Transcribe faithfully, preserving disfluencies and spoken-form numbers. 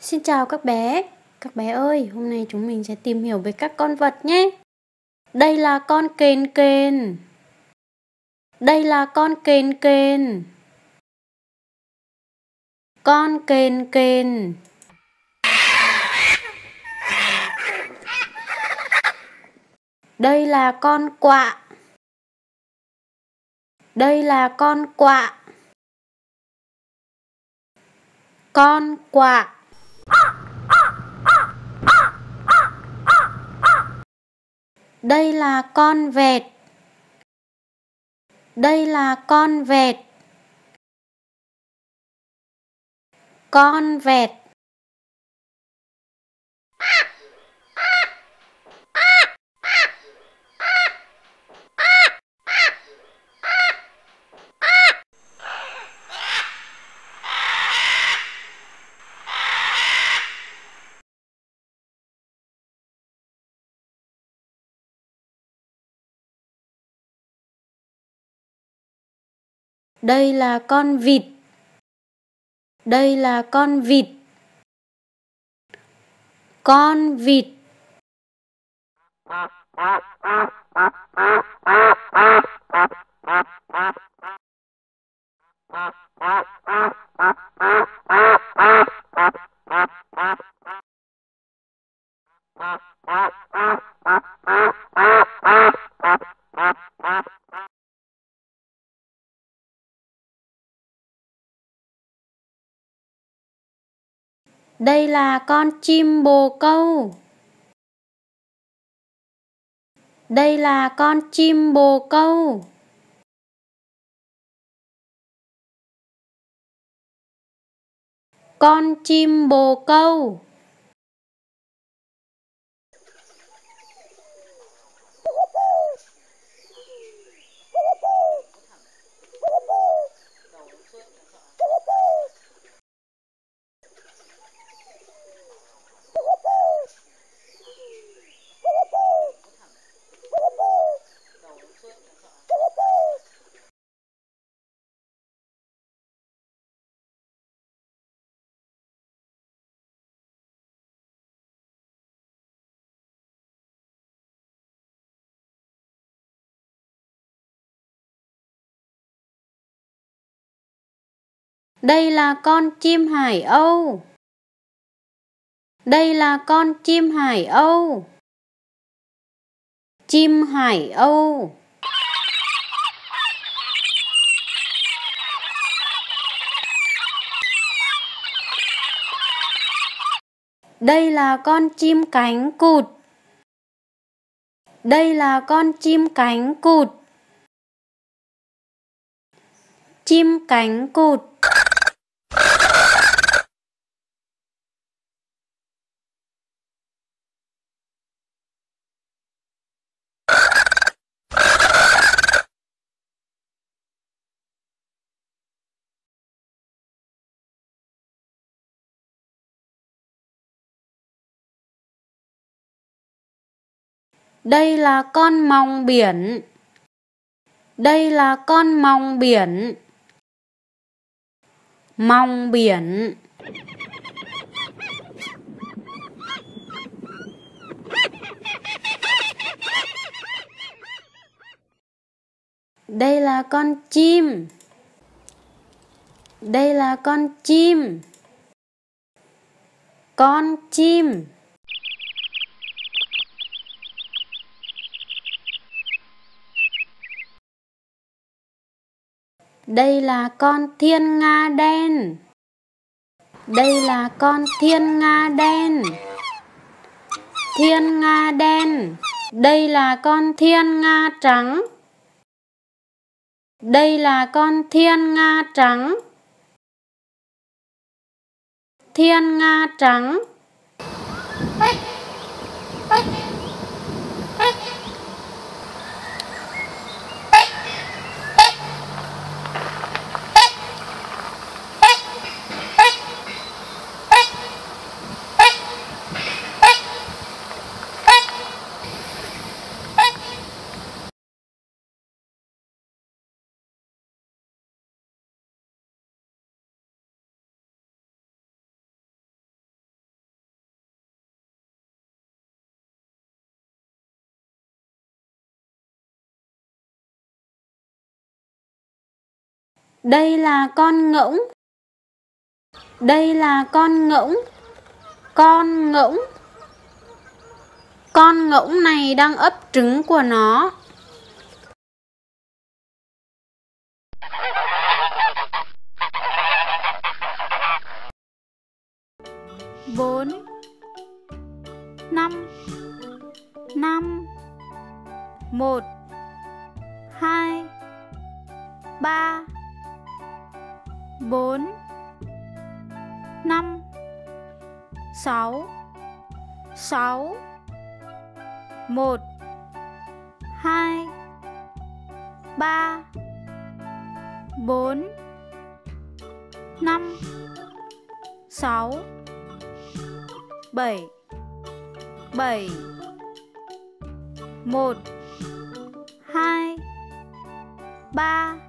Xin chào các bé. Các bé ơi, hôm nay chúng mình sẽ tìm hiểu về các con vật nhé. Đây là con kền kền. Đây là con kền kền. Con kền kền. Đây là con quạ. Đây là con quạ. Con quạ. Đây là con vẹt. Đây là con vẹt. Con vẹt. Đây là con vịt. Đây là con vịt. Con vịt. Đây là con chim bồ câu. Đây là con chim bồ câu. Con chim bồ câu. Đây là con chim hải âu. Đây là con chim hải âu. Chim hải âu. Đây là con chim cánh cụt. Đây là con chim cánh cụt. Chim cánh cụt. Đây là con mòng biển. Đây là con mòng biển. Mòng biển. Đây là con chim. Đây là con chim. Con chim. Đây là con thiên nga đen. Đây là con thiên nga đen. Thiên nga đen. Đây là con thiên nga trắng. Đây là con thiên nga trắng. Thiên nga trắng. Đây là con ngỗng. Đây là con ngỗng. Con ngỗng. Con ngỗng này đang ấp trứng của nó. Bốn, năm, năm, một, hai, ba, bốn, năm, sáu, sáu, một, hai, ba, bốn, năm, sáu, bảy, bảy, một, hai, ba,